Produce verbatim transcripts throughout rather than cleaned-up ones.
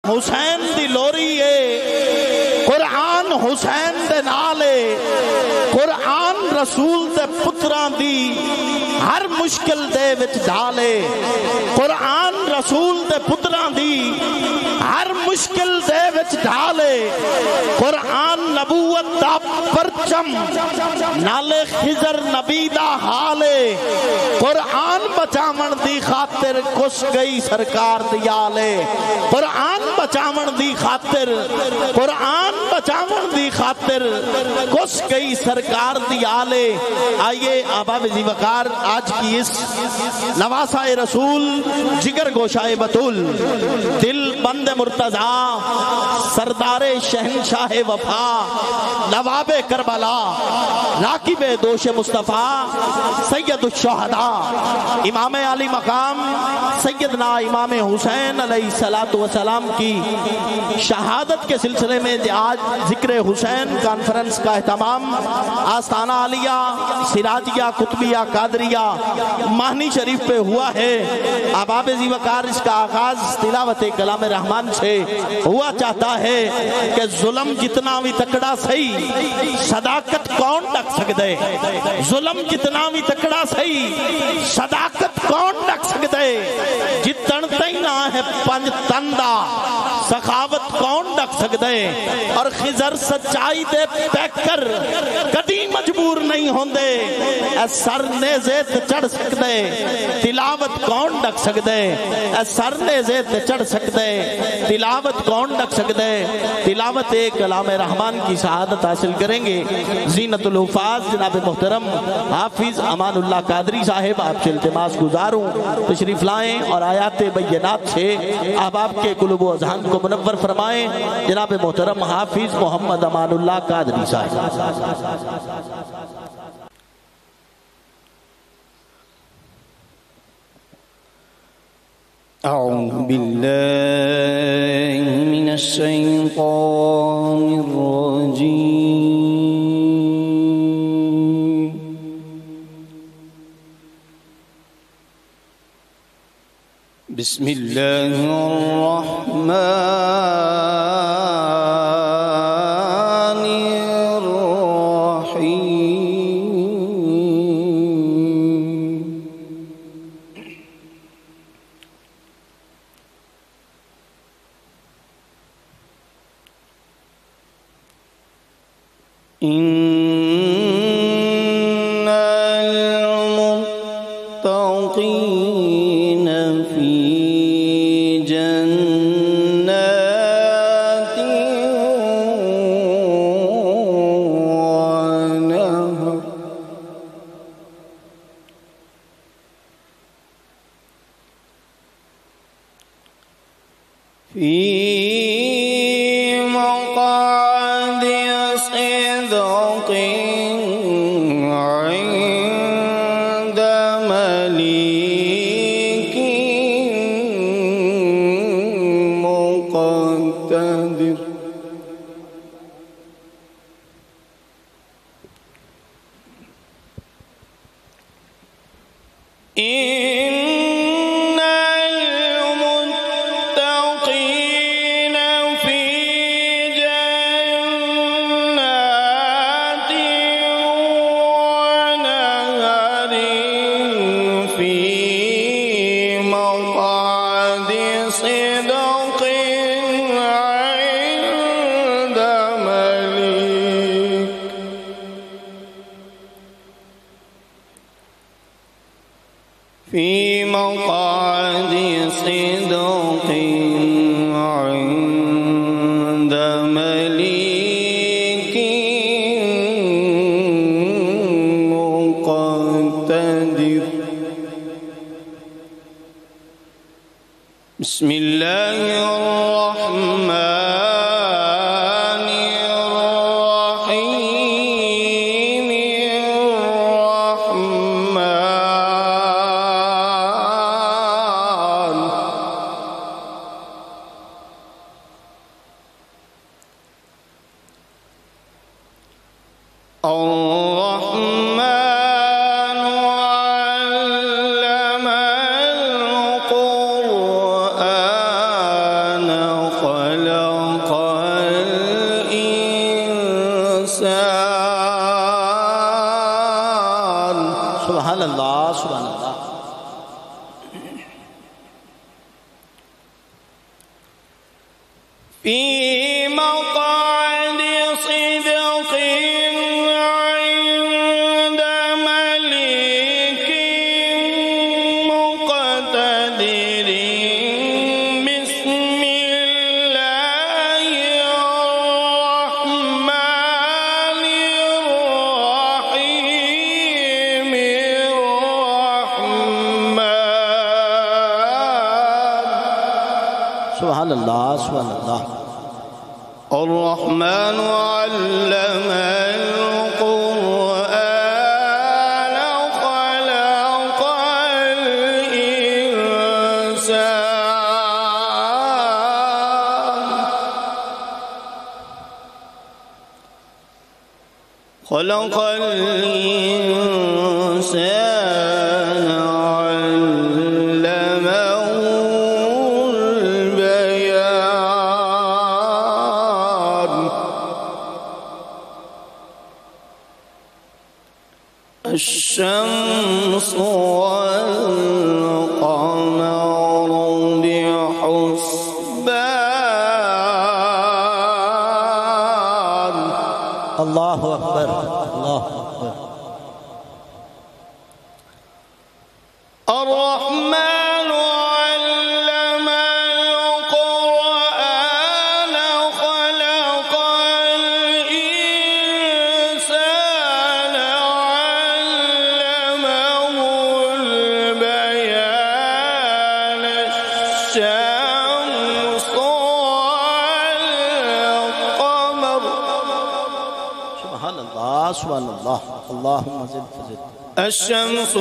حسین دی لوری ہے، قرآن حسین دے نالے، قرآن رسول دے پتران دی ہر مشکل دے وچ ڈالے، قرآن رسول دے پتران دی ہر مشکل دے وچ ڈالے، قرآن نبوت دا پرچم نالے خضر نبی دا حالے، قرآن بچامن دی خاطر کس گئی سرکار دیالے، قرآن بچامن دی خاطر قرآن بچامن دی خاطر کس گئی سرکار دیالے۔ آئیے احباب ذی وقار آج کی اس نواسہ رسول جگر گوشائے بطول دل بند مرتضیٰ سردار شہنشاہ وفا نواب کربلا راکب دوش مصطفیٰ سید الشہداء امام علی مقام سیدنا امام حسین علیہ السلام کی شہادت کے سلسلے میں آج ذکر حسین کانفرنس کا اہتمام آستانہ عالیہ سراجیہ قطبیہ قادریہ مہنی شریف پہ ہوا ہے۔ احباب ذی وقار اس کا آغاز تلاوت کلام رحمان سے ہوا چاہتا ہے کہ ظلم جتنا بھی تکڑا سہی صداقت کون ڈک سکدے، ظلم جتنا بھی تکڑا سہی صداقت کون ڈک سکدے، جتن تینا ہے پنج تندہ سخاوت کون ڈک سکدے، اور خضر سچائی دے پیکر کدی مجبور نہیں ہوندے، اے سر نیزے تے چڑھ سکدے تلاوت کون ڈک سکدے، اے سر نیزے تے چڑھ سکدے تلاوت کون ڈک سکدے۔ تلاوت کلام رحمان کی شہادت حاصل کریں گے زینت الحفاظ جناب محترم حافظ امان اللہ قادری صاحب، آپ سے التماس گزاروں تشریف لائیں اور آیات بینات سے احباب کے قلوب و اذہان کو منور فرمائیں۔ جناب محترم حافظ محمد امان اللہ قادری صاحب۔ اعوذ باللہ من الشیطان الرجیم بسم اللہ الرحمن الرحیم۔ ان المتقین فی جنات ونہر فی مقعد صدق عند ملیک مقتدر۔ ان المتقین فی جنات ونہر فی مقعد صدق عند ملیک فی مقعد صدق عند ملیک مقتدر۔ بسم اللہ الرحمن الرحیم الرحمن الرحمن علم القرآن خلق الإنسان. سبحان الله سبحان الله. في مقعد صدق عند مليك مقتدر. بسم الله الرحمن الرحيم. الرحمن سبحان الله سبحان الله. الرحمن علم القرآن خلق الإنسان. خلق الإنسان علمه الشمس والقمر بحسبان. الله أكبر الله أكبر. الرحمن علم القرآن خلق الإنسان علمه البيان. الشمس والقمر. سبحان الله سبحان الله. اللهم زد فزد. الشمس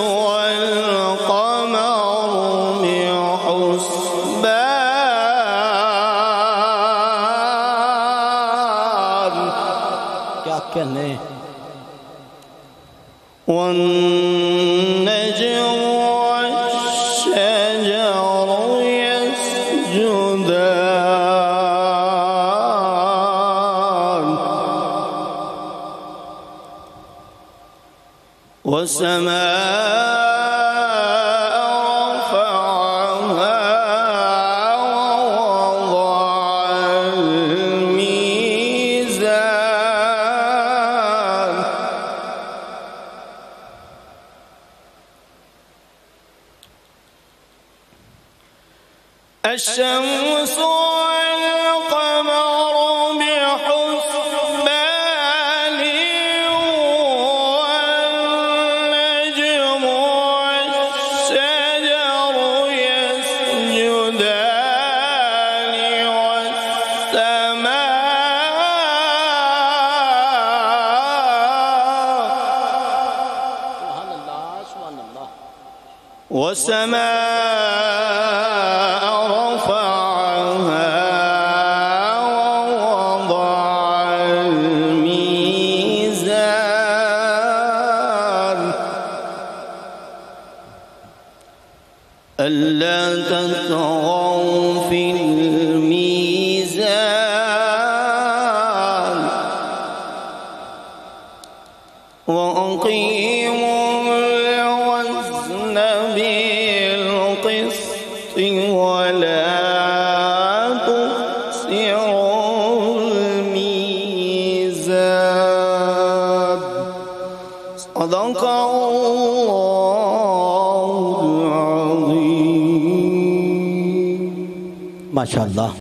والقمر بحسبان. क्या कहने. والنجم والشجر يسجدان. والسماء رفعها ووضع الميزان. الشمس والقمر بحسبان. والنجم والشجر يسجدان. والسماء والسماء رفعها ووضع الميزان. ألا تطغوا في الميزان. وأقيموا الوزن بالقسط ولا تخسروا الميزان. صدق الله العظيم. ما شاء الله.